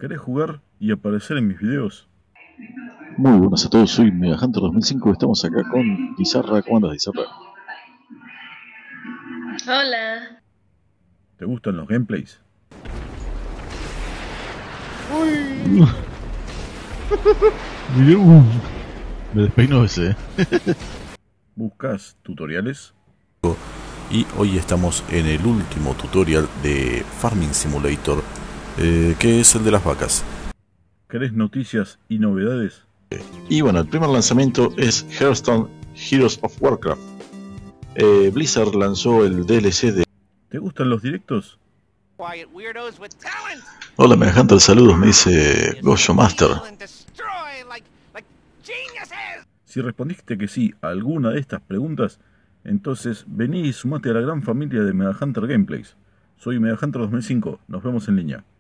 ¿Querés jugar y aparecer en mis videos? Muy buenas a todos, soy Mega Hunter 2005. Estamos acá con Dizarra. ¿Cómo andas, Dizarra? Hola. ¿Te gustan los gameplays? Uy. Mirá, me despeino ese. ¿Buscas tutoriales? Y hoy estamos en el último tutorial de Farming Simulator, que es el de las vacas. ¿Querés noticias y novedades? Y bueno, el primer lanzamiento es Hearthstone Heroes of Warcraft. Blizzard lanzó el DLC de... ¿Te gustan los directos? Hola Mega Hunter, saludos, me dice Goyo Master. Si respondiste que sí a alguna de estas preguntas, entonces vení y sumate a la gran familia de Mega Hunter Gameplays. Soy Mega Hunter 2005, nos vemos en línea.